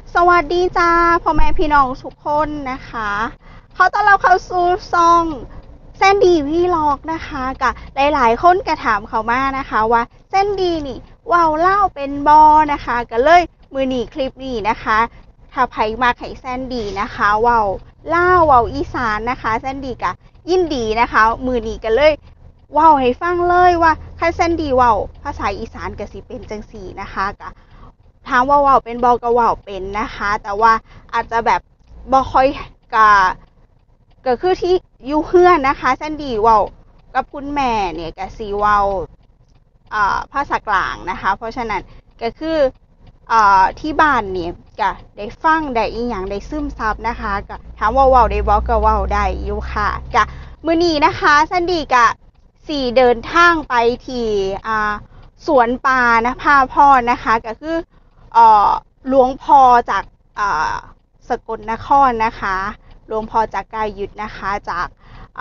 สวัสดีจ้าพ่อแม่พี่น้องทุกคนนะคะขอต้อนรับเข้าสู่ช่องแซนดี้วีล็อกนะคะกับหลายๆคนกระถามเขามานะคะว่าแซนดี้นี่ว้าวเล่าเป็นบอนะคะก็เลยมือหนีคลิปนี้นะคะถ้าใครมาให้แซนดี้นะคะว้าวเล่าว้าวอีสานนะคะแซนดี้ก็ยินดีนะคะมือหนีกันเลยว้าวให้ฟังเลยว่าถ้าแซนดี้ว้าวภาษาอีสานก็สิเป็นจังสี่นะคะก็ถามว่าว้าวเป็นบอก็ว้าวเป็นนะคะแต่ว่าอาจจะแบบบ่ค่อยก็คือที่อยู่เฮือนนะคะแซนดี้ว้าวกับคุณแม่เนี่ยก็สิว้าวภาษากลางนะคะเพราะฉะนั้นก็คือที่บ้านเนี่ยก็ได้ฟังได้อีหยังได้ซึมซับนะคะก็ถามว่าว้าวได้บ่ก็ว้าวได้อยู่ค่ะก็มื้อนี้นะคะแซนดี้ก็สิเดินทางไปที่สวนป่านภาพรนะคะก็คือหลวงพ่อจากสกลนครนะคะหลวงพ่อจากกายุทธนะคะจาก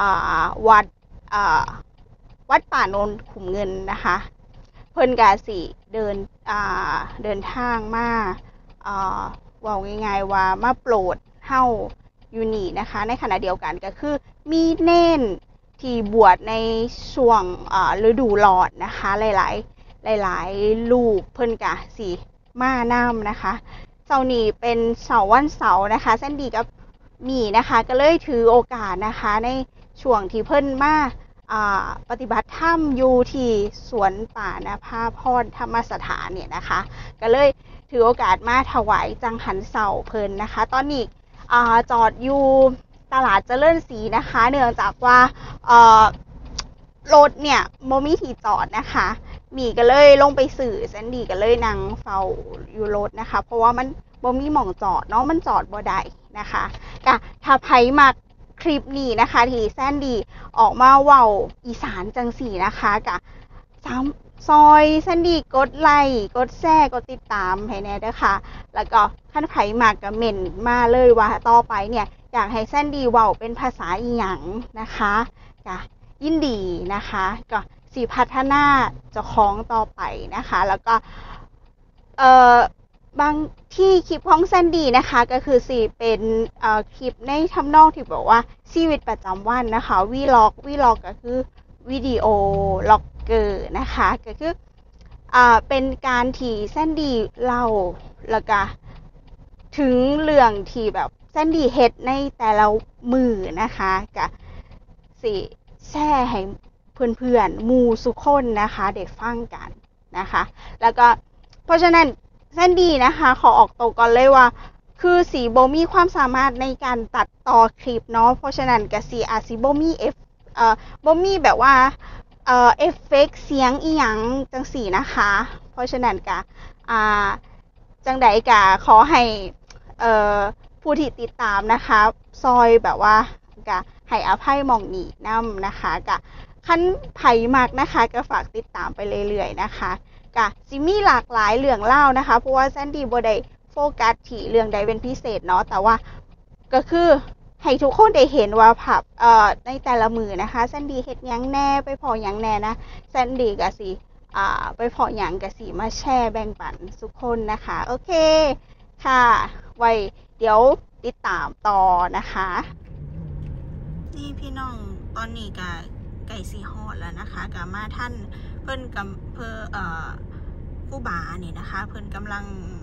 วัดป่าโนนขุมเงินนะคะเพิ่นกาสิเดินทางมาว่าง่ายๆว่ามาโปรดเฮาอยู่นี่นะคะในขณะเดียวกันก็คือมีเน้นที่บวชในช่วงฤดูร้อนนะคะหลายลูกเพิ่นกาสิมาน้ำนะคะเสาร์นี้เป็นเสาร์วันเสาร์นะคะแซนดี้กับมีนะคะก็เลยถือโอกาสนะคะในช่วงที่เพิ่นมาปฏิบัติธรรมอยู่ที่สวนป่านภาพรธรรมสถานเนี่ยนะคะก็เลยถือโอกาสมาถวายจังหันเสาเพิ่นนะคะตอนนี้จอดอยู่ตลาดเจริญศรีนะคะเนื่องจากว่ารถเนี่ยบ่มีที่จอดนะคะมีก็เลยลงไปสื่อแซนดี้ก็เลยนั่งเฝ้าอยู่รถนะคะเพราะว่ามันบ่มีหม่องจอดเนาะมันจอดบ่ได้นะคะก็ถ้าไผมักคลิปนี้นะคะที่แซนดี้ออกมาเว้าอีสานจังสี่นะคะก็ซอยแซนดี้กดไลค์กดแชร์กดติดตามให้แน่เด้อค่ะแล้วก็ท่านไผมักก็เม่นมาเลยว่าต่อไปเนี่ยอยากให้แซนดี้เว้าเป็นภาษาอีหยังนะคะก็ยินดีนะคะก็สิพัฒนาเจ้าของต่อไปนะคะแล้วก็บางที่คลิปของแซนดี้นะคะก็คือสิเป็นคลิปในทำนองที่บอกว่าชีวิตประจำวันนะคะวีล็อกก็คือวิดีโอล็อกเกอร์นะคะก็คือเป็นการที่แซนดี้เล่าแล้วก็ถึงเรื่องที่แบบแซนดี้เฮ็ดในแต่ละมือนะคะก็สิแชร์ให้เพื่อนๆหมู่สุคนนะคะได้ฟังกันนะคะแล้วก็เพราะฉะนั้นแซนดี้นะคะขอออกตัวก่อนเลยว่าคือสีบ่มีความสามารถในการตัดต่อคลิปเนาะเพราะฉะนั้นก็สิอาจสิบ่มีบ่มีแบบว่าเอฟเฟกต์เสียงอีหยังจังสี่นะคะเพราะฉะนั้นก็จังใดก็ขอให้ผู้ที่ติดตามนะคะซอยแบบว่าก็ให้อภัยหม่องนี้นำนะคะก็คันไผมากนะคะก็ฝากติดตามไปเรื่อยๆนะคะก็สิมีหลากหลายเรื่องเล่านะคะเพราะว่าแซนดี้บ่ได้โฟกัสที่เรื่องใดเป็นพิเศษเนาะแต่ว่าก็คือให้ทุกคนได้เห็นว่าภาพในแต่ละมือนะคะแซนดี้เฮ็ดหยังแน่ไปพอหยังแน่นะแซนดี้ก็สิไปพอหยังก็สิมาแชร์แบ่งปันทุกคนนะคะโอเคค่ะไว้เดี๋ยวติดตามต่อนะคะนี่พี่น้องตอนนี้ก็ไก่สีฮอดแล้วนะคะกับมาท่านเพิ่นกับผู้บาเนี่ยนะคะเพิ่นกำลัง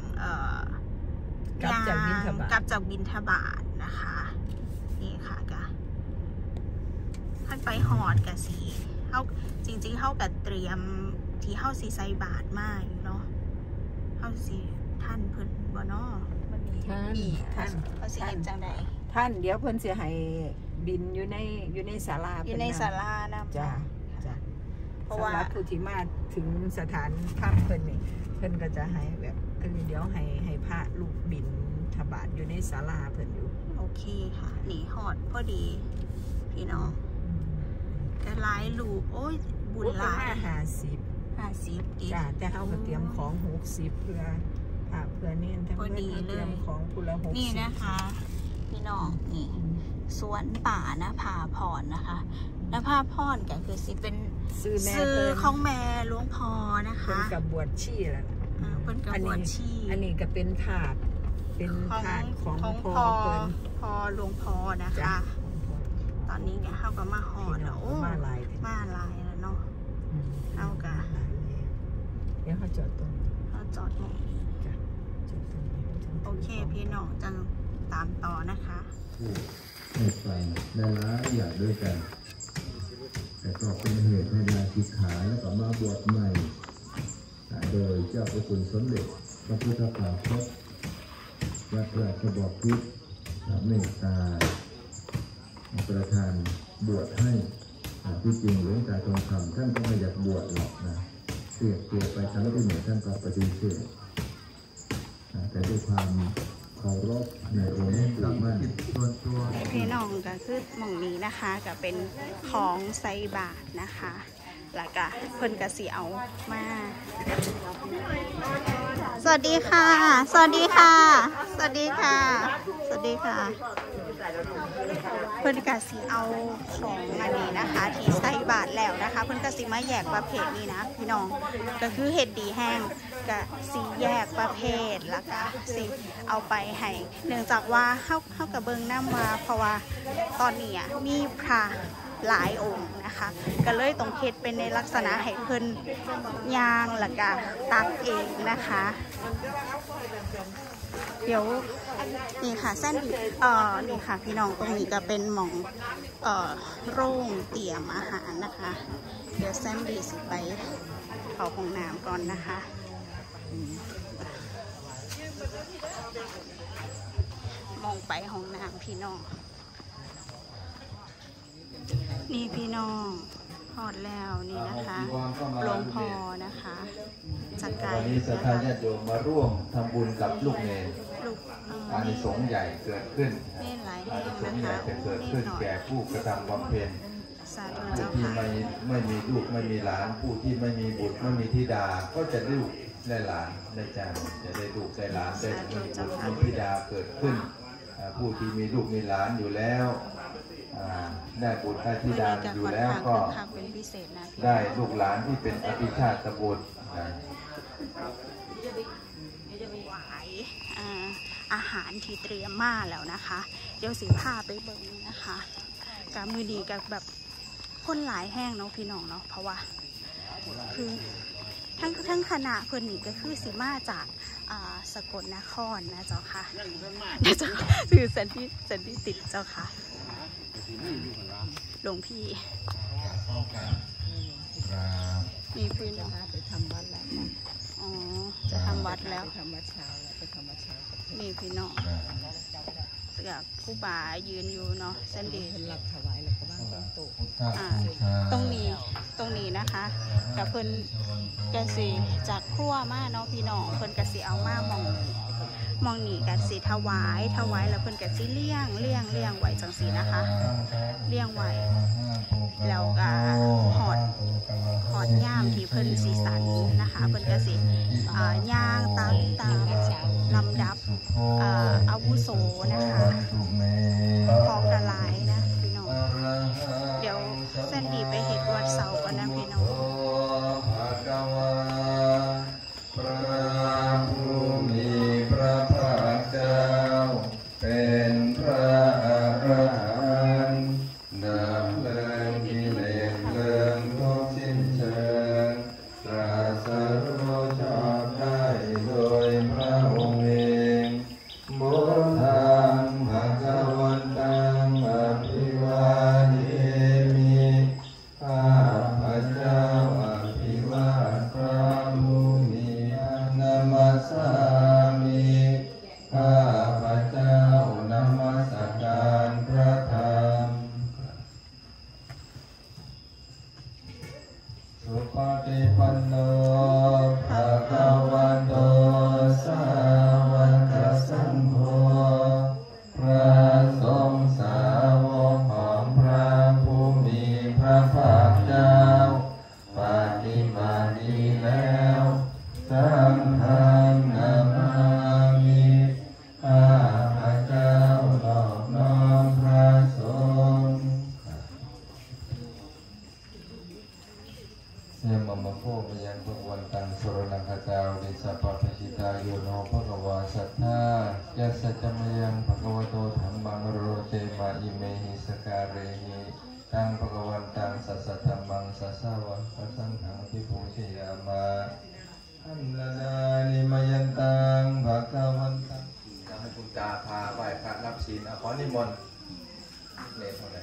กลับจากบิณฑบาตนะคะนี่ค่ะกะท่านไปฮอดกะสีเขาจริงๆเขากะเตรียมที่เขาสีใส่บาทมาอยู่เนาะเขาสีท่านเพิ่นบ่เนาะวันนี้ท่านเขาสีเห็นจังใดท่านเดี๋ยวเพิ่นสิให้บินอยู่ในศาลาอยู่ในศาลานะจ้ะเพราะว่าผู้ที่มาถึงสถานถ้ำเพิ่นนี่เพิ่นก็จะให้แบบเดี๋ยวให้พระลูกบินทบาทอยู่ในศาลาเพิ่นอยู่โอเคค่ะหนีฮอดพอดีพี่น้องก็หลายลูกโอ้ยบุญหลาย50 จ้ะแต่เฮาก็เตรียมของ60เพื่อเน้นทั้งเพิ่นเตรียมของพุละ60 นี่นะคะพี่น้องนี่สวนป่านภาพรนะคะนภาพรก็คือสิเป็นซื้อของแม่หลวงพ่อนะคะเป็นกับบวชชีแล้วนะเป็นกับบวชชีอันนี้ก็เป็นถาดเป็นของถาดของของพ่พออเพิ่นพอหลวงพ่อนะคะจ้ะตอนนี้เนี่ยเขาก็มาหอพี่น้แล้องวโอ้มาหลายมาหลายแล้วเนาะ เอากะเดี๋ยวเขาจอดตรงเขาจอดหมองนี้จ้ะจอดตรงนี้โอเคพี่น้องจังตามต่อนะคะให้ฟังได้หลายอย่างด้วยกัน แต่ก็เป็นเหตุให้ลาสิกขาแล้วก็มาบวชใหม่โดยเจ้าพระคุณสมเด็จพระพุทธภาคตวัดราชบพิตรเมตตาประธานบวชให้ที่จริงหลวงตาทองคำท่านก็ไม่อยากบวชหรอกนะเสียเกียรไปครั้งที่หนึ่งท่านก็ปฏิเสธแต่ด้วยความเคารพในองค์หลวงมั่นส่วนตัวพี่น้องก็คือหม่องนี้นะคะก็เป็นของไซบาทนะคะ แล้วก็เพิ่นก็สิเอามา สวัสดีค่ะ สวัสดีค่ะ สวัสดีค่ะ สวัสดีค่ะ เพิ่นก็สิเอาของอันนี้นะคะ ที่ใส่บาทแล้วนะคะ เพิ่นก็สิมาแยกประเภทนี้นะพี่น้องก็คือเห็ดดีแห้งก็สิแยกประเภทแล้วก็สิเอาไปให้เนื่องจากว่าเข้ากับเบิงน้ำมาเพราะว่าตอนนี้มีพระหลายองค์นะคะก็เลยต้องเฮ็ดเป็นในลักษณะให้เพิ่นย่างแล้วก็ตักเองนะคะ เดี๋ยวนี่ค่ะเส้นนี่ค่ะพี่น้องตรงนี้ก็เป็นหม่องโรงเตรียมอาหารนะคะ เดี๋ยวแซมดีสิไปเข้าห้องน้ำก่อนนะคะมองไปห้องน้ำพี่น้องนี่พี่น้องพอดแล้วนี่นะคะหลวงพ่อนะคะจัดการวันนี้ศรัทธาญาติโยมมาร่วมทำบุญกับลูกเนรลูกอานิสงส์ใหญ่เกิดขึ้นเล่นหลายอาแห่นิงสงนะส์ใหญ่คะจะเกิดขึ้นแก่ผู้กระทำบำเพ็ญสาธุผู้เจ้าที่ค่ะไม่มีลูกไม่มีหลาน ผู้ที่ไม่มีบุตรไม่มีธิดา ก็จะได้ลูกได้หลานได้จานจะได้ลูกได้หลานได้มีบุตรมีธิดาเกิดขึ้นผู้ที่มีลูกมีหลานอยู่แล้วได้บุตรได้ธิดาอยู่แล้วก็เป็นพิเศษนะพี่ได้ลูกหลานที่เป็นอภิชาติบุตรหวายอาหารที่เตรียมมาแล้วนะคะ เดี๋ยวสิพาไปเบิ่งนะคะกับมือดีกับแบบคนหลายแห้งเนาะพี่น้องเนาะเพราะว่าคือทั้งคณะเพื่อนนี่ก็คือสิมาจากสกลนครนะเจ้าค่ะนะเจ้าคือสันติติดเจ้าค่ะหลวงพี่มีพี่น้องไปทำวัดแล้วอ๋อจะทำวัดแล้วไปทำวัดเช้าแล้วไปทำวัดเช้ากับเพื่อนนี่พี่น้องเสือผู้บ่ายืนอยู่เนาะเส้นดีเพิ่นรับถวายแล้วก็บ้างต้นโตตรงนี้นะคะกับเพิ่นกสิจากครัวมาเนาะพี่น้องเพิ่นกสิเอามามองนี่กสิถวายแล้วเพิ่นกสิเลี้ยงไว้จังสีนะคะเลี้ยงไว้แล้วก็หอดย่ามที่เพิ่นสีสันนะคะเพิ่นกสิย่างตามลำดับอาวุโสนะคะพอกระไลนะพี่น้องเดี๋ยวเส้นดีไปเห็ดวัดเสาก่อนนะพี่น้องพระผู้มีพระภาคเจ้าเป็นพระอรหันต์ดับเพลิงกิเลสเพลิงทุกสิ้นเชิงตรัสรู้ชอบได้โดยพระองค์เองบุญทางภะคะวันตังอภิวาเทมิข้าพระเจ้าอภิวาทพระผู้มีนามัสสามิข้าพระเจ้านมัสการพระธรรมสุปฏิปันโนภะคะวะโตสาวกสังโฆพระสงฆ์สาวกของพระผู้มีพระภาคเจ้าปฏิบัติดีแล้วสังฆังนาภะคะวาสัทธายัสสะจมยังภะคะวะโตธัมมังโรเตมาอิเมหิสการเรหิตังภะคะวันตังสัสสะธัมมังสัสสะวะสังฆังภิปูชยามาอันลนานิมยันตังภะคะวันตังทำให้คุณตาพาไหว้พระรับศีลขอนิมนต์เนรเท่าไหร่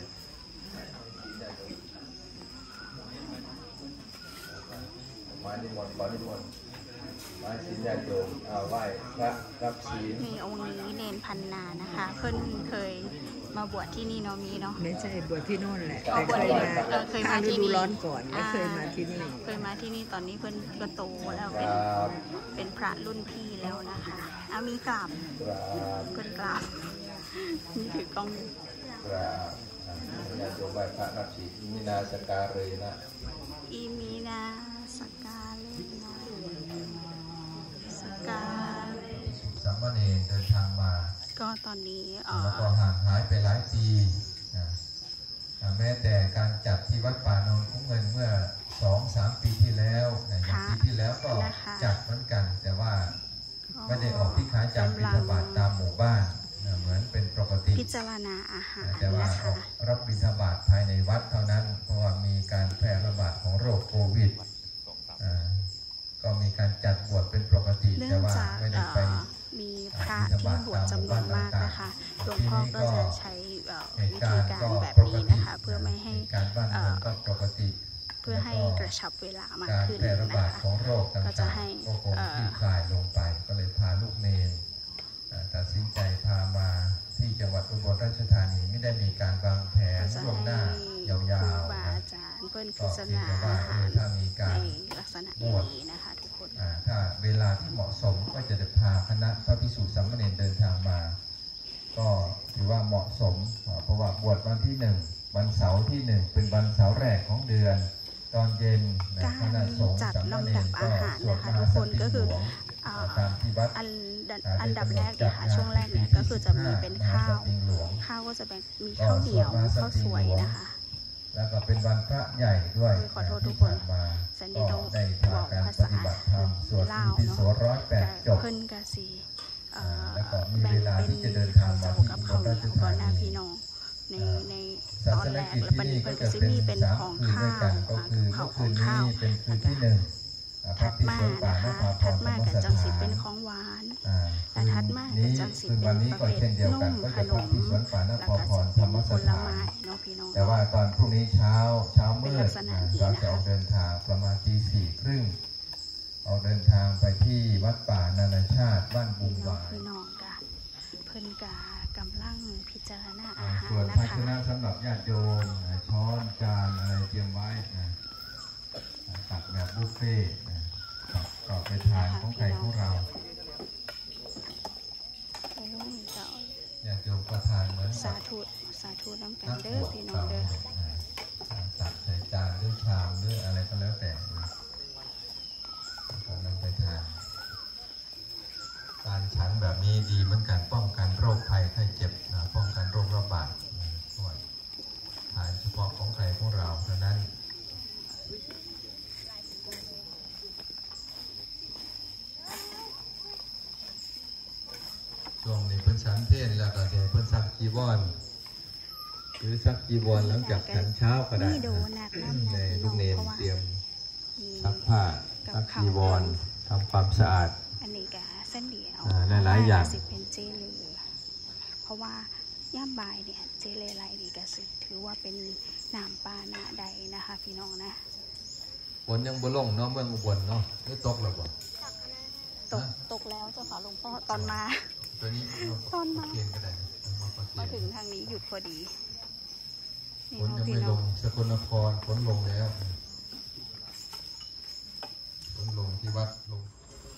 มานิมนต์ขอนิมนต์มาศีลญาติโยมเอาไหว้พระรับศีลมีองค์นี้เนนพันนานะคะ เพิ่นเคยมาบวชที่นี่เนาะมีเนาะไม่ใช่บวชที่โน่นแหละแต่เคยมาที่นี่ร้อนก่อนไม่เคยมาที่นี่เคยมาที่นี่ตอนนี้เพิ่นก็โตแล้วเป็นพระรุ่นพี่แล้วนะคะเอามีกราบเพิ่นกราบนี่ถือกล้องกราบญาติโยมไหว้พระรับศีลอิมินาสการเรนะอิมินาสการเรนะสการสามเณรเดินทางมาก็ตอนนี้แล้วก็ห่างหายไปหลายปีแม้แต่การจัดที่วัดป่าโนนคุ้งเงินเมื่อ 2-3 ปีที่แล้วอย่างปีที่แล้วก็จัดเหมือนกันแต่ว่าไม่ได้ออกพิฆาจารย์บิณฑบาตตามหมู่บ้านเหมือนเป็นปกติพิจารณาอาหารแต่ว่าออกรับบิณฑบาตภายในวัดเท่านั้นเพราะว่ามีการแพร่ระบาดของโรคโควิดก็มีการจัดบวชเป็นปกติแต่ว่าไม่ได้ไปมีพระที่บวชจำนวนมากนะคะหลวงพ่อก็จะใช้วิธีการแบบนี้นะคะเพื่อไม่ให้เพื่อให้กระชับเวลามากขึ้นนะคะก็จะให้คลายลงไปก็เลยพาลูกเนรตัดสินใจพามาที่จังหวัดอุบลราชธานีไม่ได้มีการวางแผนล่วงหน้ายาวๆอาจารย์เปิ้ลพิจารณาอาหารในลักษณะนี้นะคะทุกคนถ้าเวลาที่เหมาะสมก็จะพาคณะพระภิกษุสามเณรเดินทางมาก็ถือว่าเหมาะสมเพราะว่าบวชวันที่1วันเสาร์ที่1เป็นวันเสาร์แรกของเดือนตอนเย็นคณะสงฆ์สามเณรก็สวดมหาสติหลวงตามที่วัดอันดับแรกเนี่ยค่ะช่วงแรกเนี่ยก็คือจะมีเป็นข้าวก็จะเป็นมีข้าวเดี่ยวข้าวสวยนะคะแล้วก็เป็นวันพระใหญ่ด้วยขอโทษทุกคนสันนิษฐานได้บอกภาษาลาวเนาะเพิ่นกะสีแล้วก็มีเวลาที่จะเดินทางมาที่อุบลราชธานีพี่น้องในตอนแรกแล้วปัจจุบันก็จะมีเป็นของข้าวของข้าวเป็นคืนที่1 ถัดมานะคะถัดมากับจังสิเป็นของหวานแต่ถัดมากับจังสิเป็นประเภทนุ่มขนมแล้วก็จะเป็นผลไม้เนาะพี่น้องแต่ว่าตอนพรุ่งนี้เช้ามืดเราจะออกเดินทางประมาณตี4:30ออกเดินทางไปที่วัดป่านานาชาติบ้านบุงหวายพี่น้องกะเพิ่นกะกำลังพิจารณาอาหารส่วนนะคะภาชนะสำหรับญาติโยมช้อนจานอะไรเตรียมไว้ตักแบบบุฟเฟ่ต์ก็ไปทานของใครของเราญาติโยมก็ทานเหมือนสาธุน้ำกันเด้อพี่น้องเด้อตักใส่จานหรือชามหรืออะไรก็แล้วแต่ก็นำไปทานการฉันแบบนี้ดีเหมือนกันป้องกันโรคภัยไข้เจ็บป้องกันโรคระบาดทานเฉพาะของใครของเราเท่านั้นช่วงนี้เพิ่นฉันเพลแล้วก็เพิ่นซักจีวรหรือซักจีวรหลังจากฉันเช้าก็ได้ในลูกเนรเตรียมซักผ้าซักจีวรทำความสะอาดอันนี้ก็เส้นเดียวหลายๆอย่างเป็นเจเลเพราะว่าย่ามบ่ายเนี่ยเจเลไรดีก็ถือว่าเป็นน้ำปลาหน้าใดนะคะพี่น้องนะฝนยังบ่ลงเนาะเมืองอุบลเนาะไม่ตกหรอบ่ตกแล้วเจ้าค่ะหลวงพ่อตอนมาตัวนี้ตอนมามาถึงทางนี้หยุดพอดีฝนยังไม่ลงสกลนครฝนลงแล้วฝนลงที่วัดลง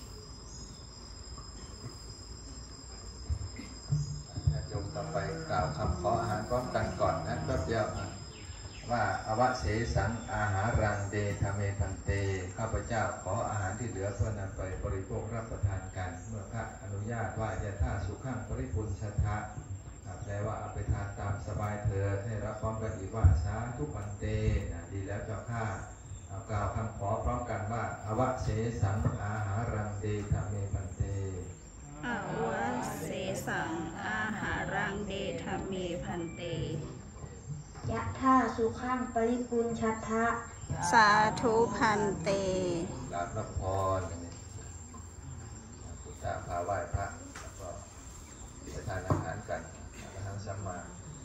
โยมต่อไปกล่าวคำขออาหารพร้อมกันก่อนนะแป๊บเดียวว่าอวเสสังอาหารังเดธเมพันเตข้าพเจ้าขออาหารที่เหลือเพื่อนำไปบริโภครับประทานกันเมื่อพระอนุญาตว่ายะท่าสุขังปริปุญชทะแปลว่าเอาไปทานตามสบายเถิดให้รับพร้อมกันอีกว่าสาธุพันเตดีแล้วเจ้าข้ากล่าวคำขอพร้อมกันว่าอวเสสังอาหารังเดธเมพันเตสังอาหารังเดธเมพันเตยะท่าสุขังปริปุญชัทธะสาธุพันเตกราบรับพรพุทธาพาไหว้พระแล้วก็ไปทานอาหารกันอาหารสัมมา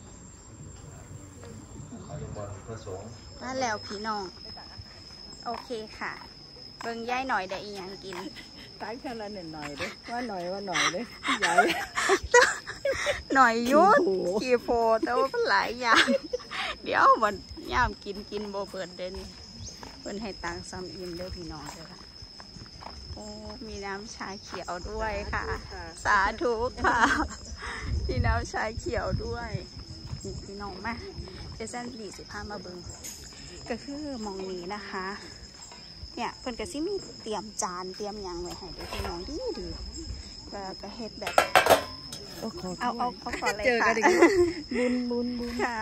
ขอนิมนต์พระสงฆ์มาแล้วพี่น้องโอเคค่ะเบิ่งย่ายหน่อยได้อีหยังกินตักแค่ละหน่อยเด้ว่าหน่อยเด้ใหญ่หน่อยยุดกี่โฟแต่ว่าหลายอย่างเดี๋ยวมันย่ามกินโบเปิดเด่นเพิ่นให้ตังซ้ำอิ่มเด้อพี่น้องเด้อค่ะโอ้มีน้ำชาเขียวด้วยค่ะสาธุค่ะมีน้ำชาเขียวด้วยนี่พี่น้องมาเจสันดีสิพามาเบิ่งก็คือมองนี้นะคะเนี่ยเพิ่นก็สิมีเตรียมจานเตรียมหยังไว้ให้เด้อพี่น้องดีก็เฮ็ดแบบเอาก่อนเลยค่ะบุญค่ะ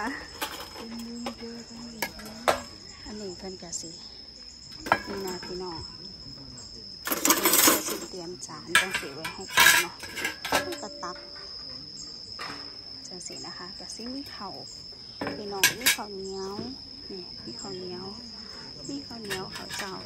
อันนี้เพิ่นก็สินี่นะพี่น้องสิเตรียมจานจังสิไว้ให้กินเนาะก็ตักจังสินะคะก็สิมีข้าวพี่น้องมีข้าวเหนียวนี่มีข้าวเหนียวข้าวเจ้า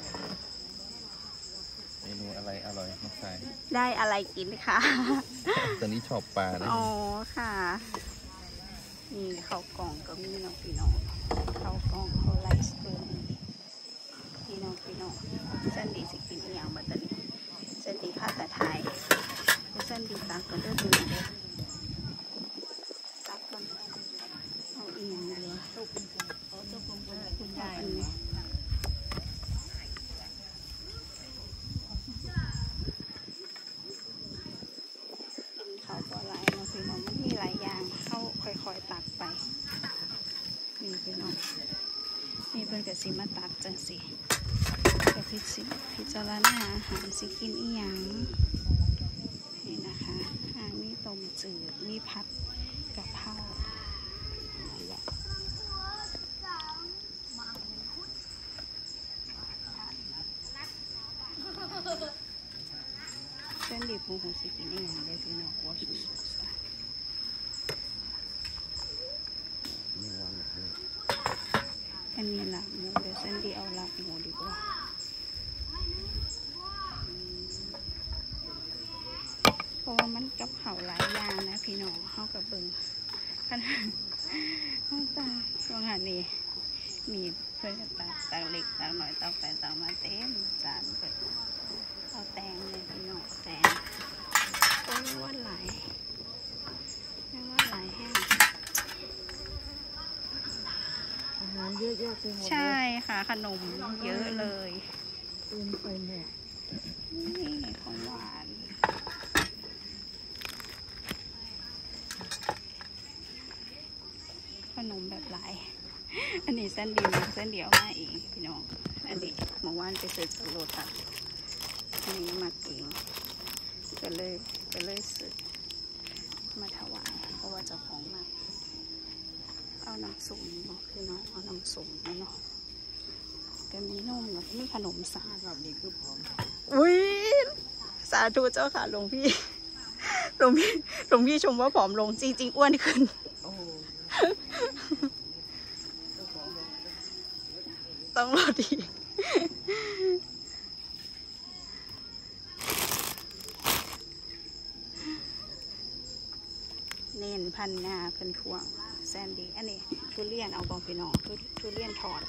เมนูอะไรอร่อยน้องสายได้อะไรกินค่ะตอนนี้ชอบปลานะอ๋อค่ะนี่ข้าวกล่องก็มีน้องพี่น้องข้าวกล่องข้าวไรซ์เบอร์พี่น้องเส้นดีสิกินอีหยังบัดนี้เส้นดีผ้าแต่ไทยเส้นดีตักก่อนเด้อพี่น้องเด้อตักก่อนเอาอีหยังเหลือคุณยายเขาก็หลายนะพี่น้องมันมีหลายอย่างเข้าค่อยๆตักไปนี่พี่น้องนี่เพิ่นก็สิมาตักจังสิก็พิจารณาอาหารสิกินอีหยังนี่นะคะมีต้มจืดมีผัดกะเพราเส้นดีปูของสิกินอีหยังได้พี่น้องว่าสุดๆอันนี้หลับหมูเดี๋ยวเส้นดีเอาหลับหมูดีกว่าเพราะว่ามันกับเข่าหลายอย่างนะพี่น้องเข้ากับเบิ้งขนาดเข้าตาช่วงหันนี้มีเพื่อนตักเล็กตักหน่อยตักไปตักมาเต็มจานเปิดเอาแตงเลยพี่น้องแตงโอ้ยว่าหลายแห้งอาหารเยอะแยะเต็มหมดใช่ค่ะขนมเยอะเลยเต็มไปหมดนี่ของหวานขนมแบบหลายอันนี้เส้นเดียวมาอีกพี่น้องอันนี้เมื่อวานไปซื้อจากโลตัสอันนี้มาเก่งก็เลยซื้อมาถวายเพราะว่าเจ้าของมาเอาน้ำส้มเนาะพี่น้องเอาน้ำส้มเนาะก็มีนมแล้วก็มีขนมสาแบบนี้คือพร้อมอุ้ยสาธุเจ้าค่ะหลวงพี่ชมว่าผอมลงจริงๆอ้วนขึ้นต้องรอดีเน้นพันงาเพิ่นทวงแซนดี้อันนี้ทุเรียนเอาบองพี่น้องทุเรียนทอด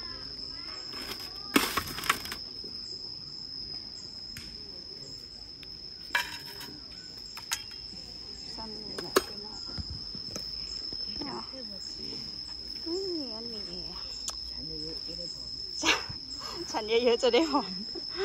ซ้ำนี่แหละพี่น้องอันนี้ฉันเยอะๆจะได้ผอม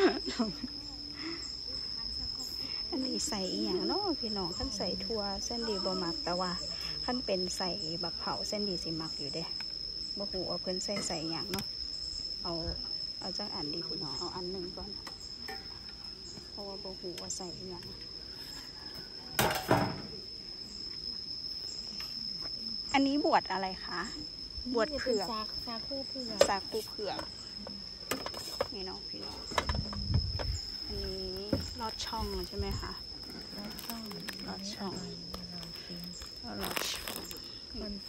อันนี้ใส่อย่างเนาะพี่น้องขั้นใส่ถั่วเส้นดีบะหมักแต่ว่าขั้นเป็นใส่บักเผาเส้นดีสิหมักอยู่เด้บะหูเอาเพิ่นใส่อย่างเนาะเอาจากอันดีพี่น้องเอาอันหนึ่งก่อนเพราะว่าบะหูว่าใส่อย่างอันนี้บวชอะไรคะบวชเผือกสาคูเผือกนี่น้องพี่น้องอันนี้ลอดช่องใช่ไหมคะลอดช่อง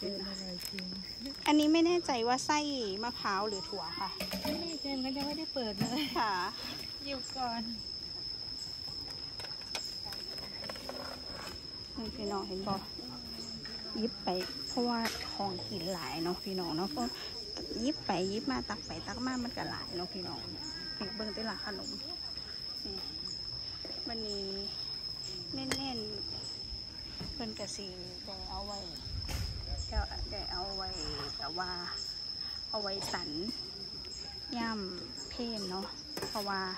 เกินอร่อยจริงอันนี้ไม่แน่ใจว่าไส้มะพร้าวหรือถั่วค่ะไม่แน่ใจมันยังไม่ได้เปิดเลยค่ะอยู่ก่อนนี่พี่น้องเห็นบอกยิบไปเพราะว่าของกินหลายเนาะพี่น้องเนาะก็ยิบไปยิบมาตักไปตักมามันก็หลายเนาะพี่น้องพี่เบิ้งแตลาดขนมนี่วันนี้เน้นๆเพิ่นกระสีได้เอาไว้ได้เอาไว้แต่ว่าเอาไว้สันย่ำเพนเนาะเพราะว่า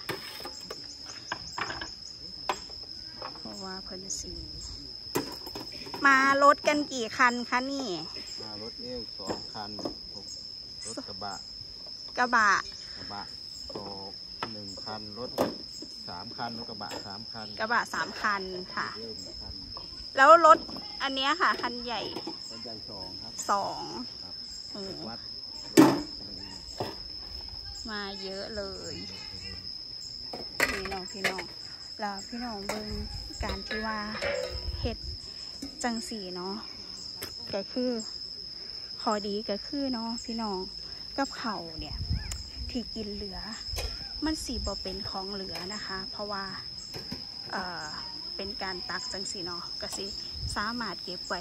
เพิ่นสีมารถกันกี่คันคะนี่มารถนี่2 คันรถกระบะ1 คันรถ3 คันรถกระบะ3 คัน 3 คันค่ะ 1 คันแล้วรถอันเนี้ยค่ะคันใหญ่รถใหญ่2 ครับ 2 ครับวัดมาเยอะเลยพี่น้องแล้วพี่น้องเบิ่งการที่ว่าเฮ็ดจังสีเนาะก็คือขอดีก็คือเนาะพี่น้องกับเขาเนี่ยที่กินเหลือมันสีบ่เป็นของเหลือนะคะเพราะว่าเป็นการตักจังสีเนาะก็สิสามารถเก็บไว้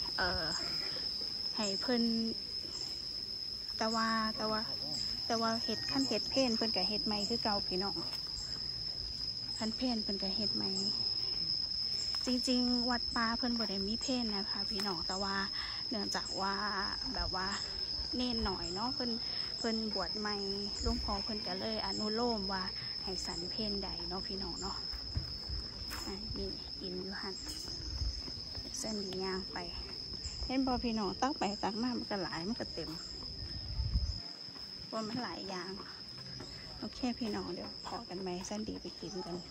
ให้เพิ่นแต่ว่าเฮ็ดขั้นเฮ็ดเพนเพิ่นกับเฮ็ดใหม่คือเก่าพี่น้องขั้นเพนเพิ่นกับเฮ็ดใหม่จริงๆวัดป่าเพิ่นบ่ได้มีเพนนะคะพี่น้องแต่ว่าเนื่องจากว่าแบบว่าเน้นหน่อยเนาะเพิ่นบวชใหม่หลวงพ่อเพิ่นก็เลยอนุโลมว่าให้สันเพนใดเนาะพี่น้องเนาะนี่กินอยู่หั่นเส้นดีย่างไปเห็นบ่พี่น้องตักไปตักมามันก็หลายมันก็เต็มว่ามันหลายอย่างโอเคพี่น้องเดี๋ยวพอกันไหมเส้นดีไปกินกัน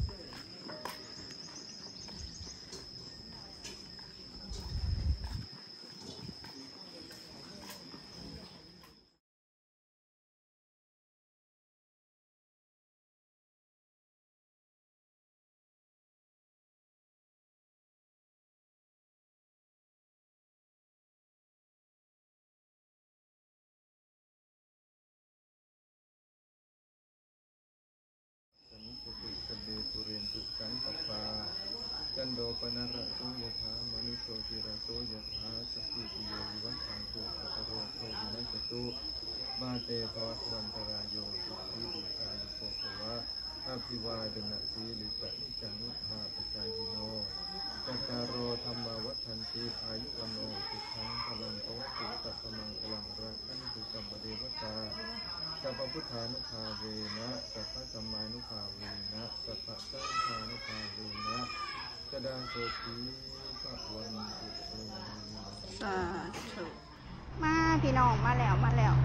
สเดปุเรนตุสังกปาจันโดปนรโสยถามนุโสติระโสยถาสัพพิติโยวิวัชชันตุสัพพโรโควินัสตุมาเตภวัตวันตรายโยสุขีดีกายุโกภวะอภิวาดนะสีลิสนิจังุภาปจายโนจัตตารโอธรรมวัฏันติอายุวโนสุขังพลังโตสุสัพพมังพลังรักขันตุสัมปเดวตาสัพพุทธานุภาเวนะสัพพสัมมานุภาเวนะสัพพสังฆานุภาเวนะสดาโสติภะวันตุโตสาธุมาพี่น้องมาแล้ว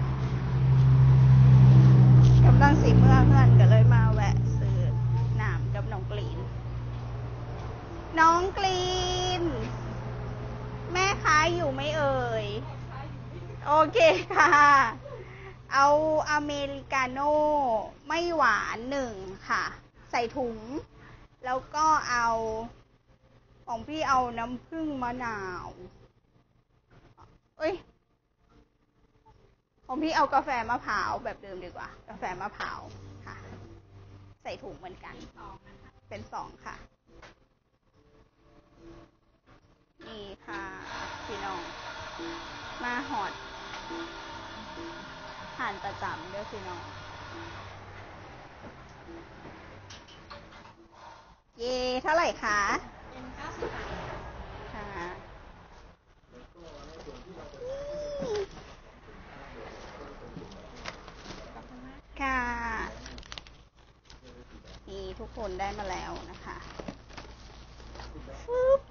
กำลังสีเมื่อเพื่อนก็เลยมาแวะซื้อน้ำกับน้องกรีนแม่ค้าอยู่ไหมเอ่ยโอเคค่ะเอาอเมริกาโน่ไม่หวาน1ค่ะใส่ถุงแล้วก็เอาของพี่เอาน้ำผึ้งมะนาวของพี่เอากาแฟมะพร้าวแบบเดิมดีกว่ากาแฟมะพร้าวค่ะใส่ถุงเหมือนกันเป็น2ค่ะนี่ค่ะพี่น้องมาหอดทานประจำด้วยพี่น้องเย่เท่าไหร่คะเป็น90 บาทค่ะค่ะนี่ทุกคนได้มาแล้วนะคะฟึ๊บ